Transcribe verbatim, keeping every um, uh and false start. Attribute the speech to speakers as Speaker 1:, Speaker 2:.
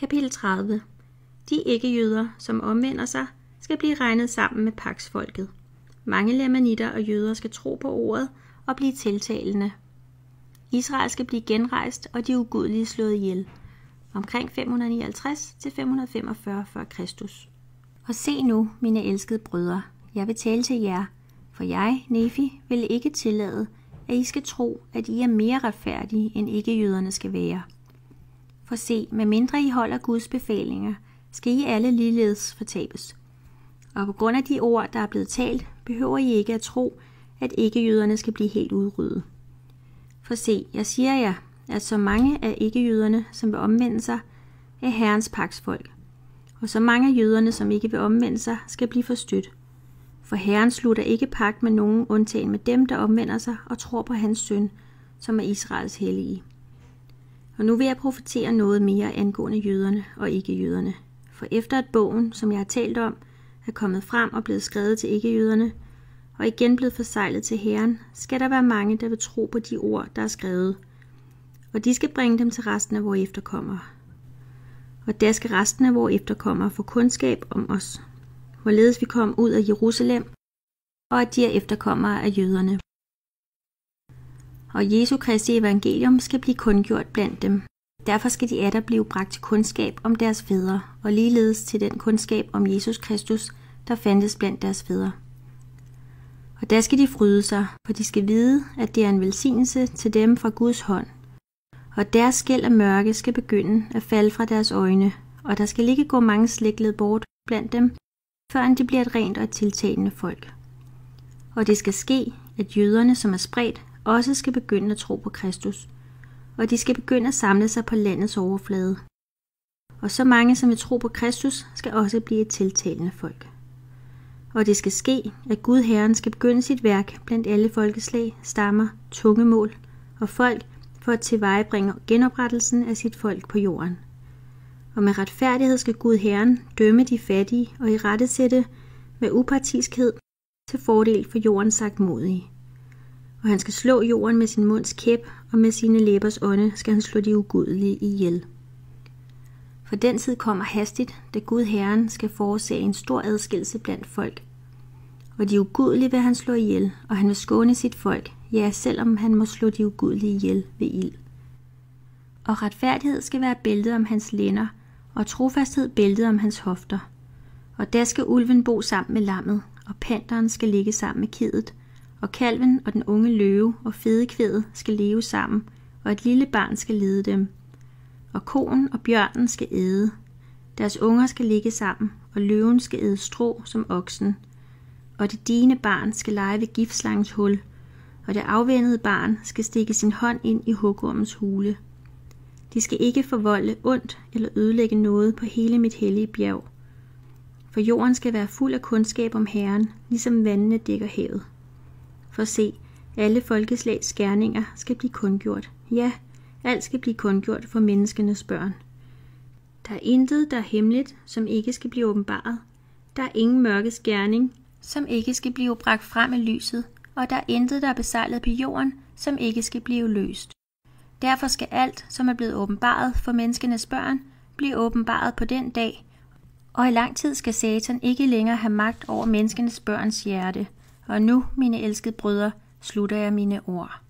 Speaker 1: Kapitel tredive. De ikke-jøder, som omvender sig, skal blive regnet sammen med paksfolket. Mange lamanitter og jøder skal tro på ordet og blive tiltalende. Israel skal blive genrejst, og de ugudelige slået ihjel. Omkring fem hundrede nioghalvtreds til fem hundrede femogfyrre før Kristus. Og se nu, mine elskede brødre, jeg vil tale til jer, for jeg, Nefi, vil ikke tillade, at I skal tro, at I er mere retfærdige, end ikke-jøderne skal være. For se, medmindre I holder Guds befalinger, skal I alle ligeledes fortabes. Og på grund af de ord, der er blevet talt, behøver I ikke at tro, at ikke-jøderne skal blive helt udryddet. For se, jeg siger jer, at så mange af ikke-jøderne, som vil omvende sig, er Herrens paksfolk. Og så mange af jøderne, som ikke vil omvende sig, skal blive forstødt. For Herren slutter ikke pagt med nogen, undtagen med dem, der omvender sig og tror på hans søn, som er Israels hellige. Og nu vil jeg profetere noget mere angående jøderne og ikke-jøderne. For efter at bogen, som jeg har talt om, er kommet frem og blevet skrevet til ikke-jøderne, og igen blevet forseglet til Herren, skal der være mange, der vil tro på de ord, der er skrevet. Og de skal bringe dem til resten af vores efterkommere. Og der skal resten af vores efterkommere få kundskab om os, hvorledes vi kom ud af Jerusalem, og at de er efterkommere af jøderne. Og Jesu Kristi evangelium skal blive kundgjort blandt dem. Derfor skal de atter blive bragt til kundskab om deres fædre, og ligeledes til den kundskab om Jesus Kristus, der fandtes blandt deres fædre. Og der skal de fryde sig, for de skal vide, at det er en velsignelse til dem fra Guds hånd. Og deres skæld af mørke skal begynde at falde fra deres øjne, og der skal ikke gå mange slægtled bort blandt dem, førend de bliver et rent og et tiltalende folk. Og det skal ske, at jøderne, som er spredt, også skal begynde at tro på Kristus, og de skal begynde at samle sig på landets overflade. Og så mange, som vil tro på Kristus, skal også blive et tiltalende folk. Og det skal ske, at Gud Herren skal begynde sit værk blandt alle folkeslag, stammer, tungemål og folk, for at tilvejebringe genoprettelsen af sit folk på jorden. Og med retfærdighed skal Gud Herren dømme de fattige og irettesætte med upartiskhed til fordel for jordens sagtmodige. Og han skal slå jorden med sin munds kæp, og med sine læbers ånde skal han slå de ugudelige ihjel. For den tid kommer hastigt, da Gud Herren skal forårsage en stor adskillelse blandt folk. Og de ugudelige vil han slå ihjel, og han vil skåne sit folk, ja, selvom han må slå de ugudelige ihjel ved ild. Og retfærdighed skal være bæltet om hans lænder, og trofasthed bæltet om hans hofter. Og der skal ulven bo sammen med lammet, og panteren skal ligge sammen med kiddet, og kalven og den unge løve og fedekvædet skal leve sammen, og et lille barn skal lede dem. Og koen og bjørnen skal æde. Deres unger skal ligge sammen, og løven skal æde strå som oksen. Og det digne barn skal lege ved giftslangens hul, og det afvændede barn skal stikke sin hånd ind i hugormens hule. De skal ikke forvolde ondt eller ødelægge noget på hele mit hellige bjerg. For jorden skal være fuld af kundskab om Herren, ligesom vandene dækker havet. For se, alle folkeslags gerninger skal blive kundgjort. Ja, alt skal blive kundgjort for menneskenes børn. Der er intet, der er hemmeligt, som ikke skal blive åbenbaret. Der er ingen mørkes gerning, som ikke skal blive bragt frem i lyset, og der er intet, der er besejlet på jorden, som ikke skal blive løst. Derfor skal alt, som er blevet åbenbaret for menneskenes børn, blive åbenbaret på den dag, og i lang tid skal Satan ikke længere have magt over menneskenes børns hjerte. Og nu, mine elskede brødre, slutter jeg mine ord.